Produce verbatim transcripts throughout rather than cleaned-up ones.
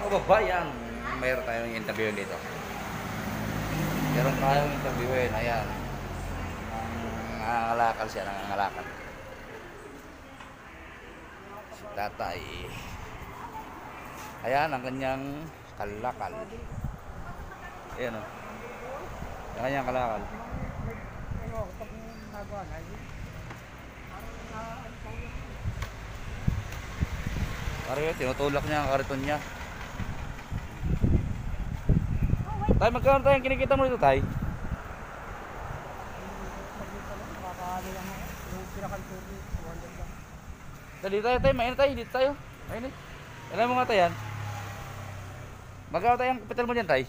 kababayan, mayroon tayong interview dito. Meron tayong interviewin, ayan. Nangangalakal siya, nangangalakal. Si tatay. Ayan ang kanyang kalakal. Ayan o. Ang kanyang kalakal. Pare, tinutulak niya ang kariton niya. Tay, magkano tayong kinikita mo dito, tay? Dali tayo, tay. Mainit tayo. Dito tayo. Mainit. Alam mo nga tayo yan. Magkano tayong kapital mo dyan, tay?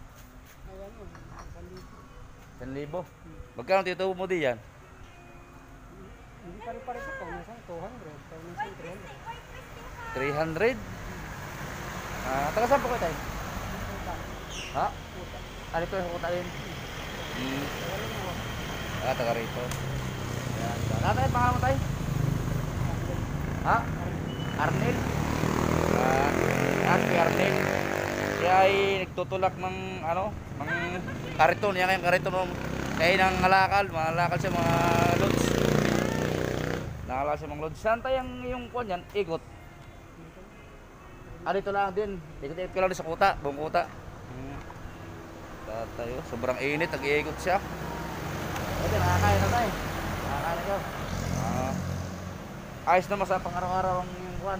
ten libo. Magkano tito mo diyan? Hindi pare-pare sa ito. Minsan two hundred. Minsan three hundred. three hundred? Ah, taga saan po kayo, tay? Ha? Ah, dito yung kuta rin. Hmm. Ah, taga rito. Ayan. Natay, pangalan mo tayo? Ha? Arnel? Ah, ah, si Arnel. Siya ay nagtutulak ng, ano, ng kariton. Yan yung kariton. Kaya nang ngalakal. Mangalakal siya mga lods. Nangalakal siya mga lods. Saan tayo yung, yung kuwan yan? Ikot. Ah, dito lang din. Ikot-ikot ko lang din sa kuta. Buong kuta. Hmm. Tayo, sobrang init, nag-iikot siya. Pwede, nakakain na tayo. Nakakain na ikaw. Ah, ayos naman sa pang-araw-araw ang yung buwan.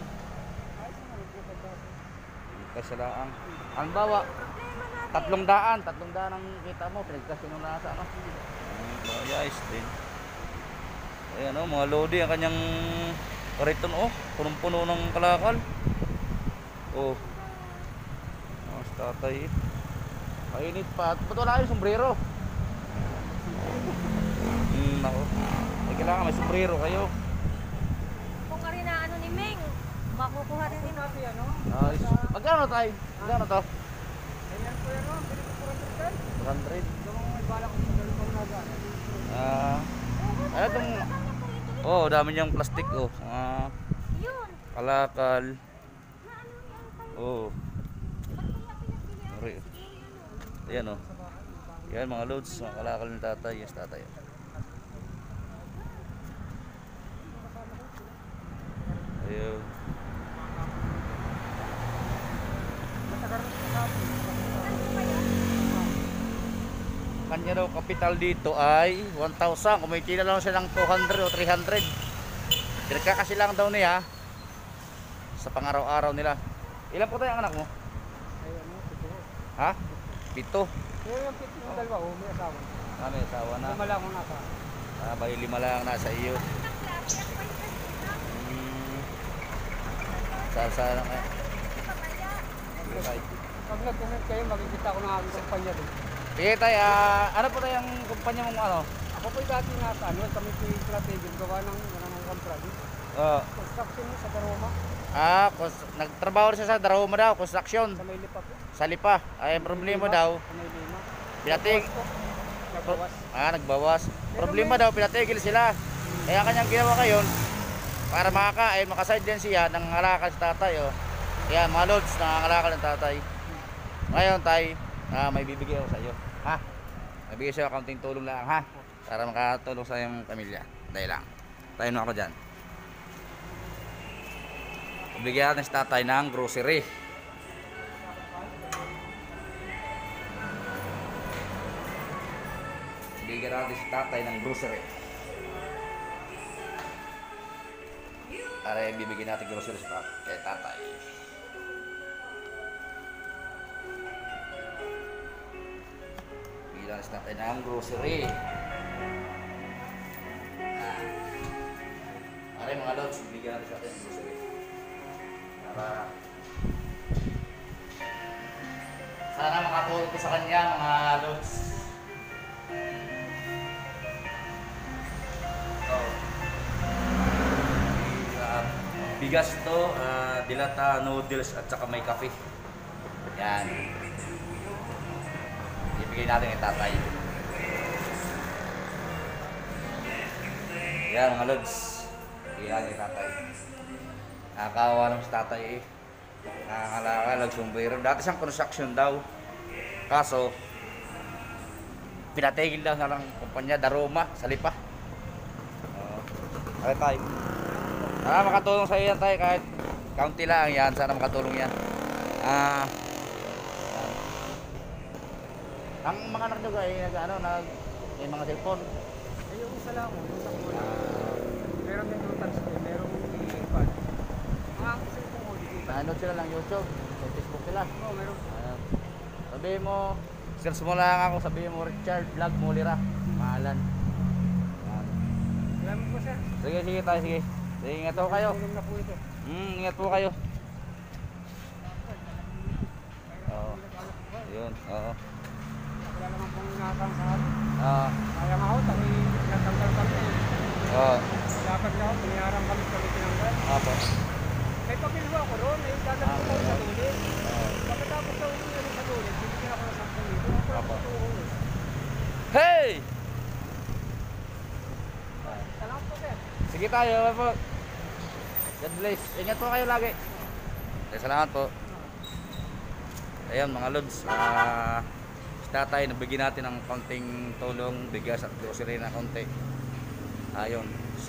Kasi lang. Ang bawa, tatlong daan. Tatlong daan ang kita mo. Pinagkasino na sa ano. Hmm, ayos din. Ayan o, mga lodi. Ang kanyang kariton o. Punong-puno ng kalakal. O. Mas tatay. Mainit pa. Ba't wala kayong sombrero? Hmm, ako. Ay, kailangan may sombrero kayo. Kung ka rin na ano ni Ming, makukuha rin rin. Ayos. Magkano tayo? Magkano to? Ayan po yan o. Pili ko four hundred. two hundred. Yung may bala ko sa dalawang naga. Ah. Ano itong... Oh, dami niyang plastic oh. Ah, Yun. kalakal. Oh. Sorry. Ayan oh. Yan mga loads, mga kalakal ng tatay. Yes, tatay. Ayun. Kanya daw kapital dito ay one thousand. Kumikita lang siya ng two hundred o three hundred. Dirka kasi lang daw niya sa pang-araw-araw nila. Ilan po tayo ang anak mo? Ayan o, pito. Ha? Pito. Pero yung pito yung dalawa o, may asawa. Ah, may asawa na. Lima lang ang nasa. Ah, bay lima lang nasa iyo. Hmm. Saan saan lang kayo? Pag nag-comment kayo, makikita ko ng aking kumpanya din. Sige tayo, ah, ano po tayo ang kumpanya mong ano? Ako po dati nasa ano, kami po yung strategy, gawa ng ng contract. Oh. Construction sa Daroma, Ah, kos- nagtrabaho siya sa Daroma daw, construction. sa may lipa po. Sa Lipa. Ay, problema daw. Sa may lima. Pinatig. Nagbawas. Ah, nagbawas. Problema daw, pinatigil sila. Kaya kanyang ginawa ngayon, para makakain, makaside din siya, nangangalakal sa tatay. Oh. Kaya mga lods, nangangalakal ng tatay. Ngayon, tay, ah, may bibigay ako sa iyo. Ha? May bigay siya kaunting tulong lang, ha? Para makatulong sa iyong pamilya. Dahil lang. Tayo na ako dyan. Bigyan natin sa tatay ng grocery. Bigyan natin sa tatay ng grocery. Para bibigyan natin grocery sa kay tatay. Bigyan natin sa tatay ng grocery. Ah. Para mga lods, bigyan natin sa tatay ng grocery. Para sana makatulong ko sa kanya mga lods. So, uh, bigas to, uh, dilata, noodles at saka may kape. Yan. Ibigay natin kay tatay. Yan mga lods. Ibigay natin kay tatay. Nakakawa naman si tatay eh. Nangangalakal, nagsumbero. Dati siyang construction daw. Kaso, pinatigil daw na ng kumpanya Daroma sa Lipa. Uh, okay tayo. Ah, makatulong sa iyo yan tayo kahit kaunti lang yan. Sana makatulong yan. Ah, ang mga anak nyo ay nag, ano, nag, may mga cellphone. Eh, yung isa lang, yung sa mall. Meron din yung touchscreen, merong i-pad. Mga cellphone ko dito. Nanood sila ng YouTube, sa Facebook sila. Oo, meron. Ayan. Sabihin mo, search mo lang ako, sabihin mo Richard Vlog Molira, pangalan. Ayan. Salamat po, sir. Sige, sige tayo, sige. Sige, ingat po kayo. Tulong na po ito. Hmm, ingat po kayo. Oo. Yun, oo. Wala naman pong inatang sa akin. Oo. Kaya nga ako, tayo natanggal kami. Oo. Dapat na ako, pinayaran kami kami tinanggal. Apo. May papilwa ako doon, may dadalhin ko sa tulit. Oo. Pagkatapos sa uwi sa tulit, bibigyan ako ng sampung libo. Ako lang Apo. tutuhon. Hey! Salamat po, sir. Sige tayo, po. God bless. Ingat po kayo lagi. Okay, salamat po. Ayun mga lods, ah, si tatay, nabigyan natin ng konting tulong, bigas at grocery na konti. Ayun, so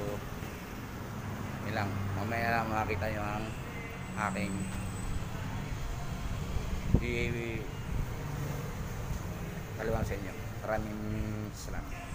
yun lang, mamaya lang makakita nyo ang aking i- kaliwan sa inyo. Maraming salamat.